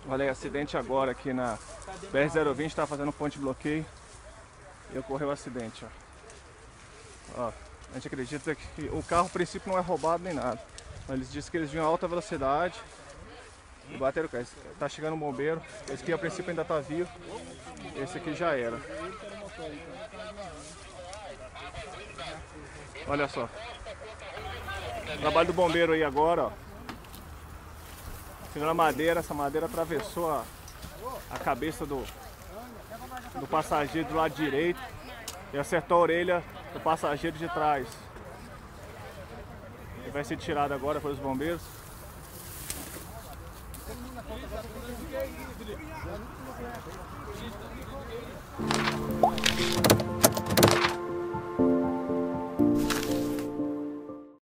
Olha aí, acidente agora aqui na BR-020, estava fazendo ponte de bloqueio e ocorreu o acidente, ó. A gente acredita que o carro, a princípio, não é roubado nem nada. Eles disseram que eles vinham a alta velocidade e bateram o carro. Tá chegando um bombeiro, esse aqui a princípio ainda tá vivo, esse aqui já era. Olha só. Trabalho do bombeiro aí agora, ó. Tirando a madeira, essa madeira atravessou a cabeça do passageiro do lado direito e acertou a orelha do passageiro de trás. Ele vai ser tirado agora pelos bombeiros.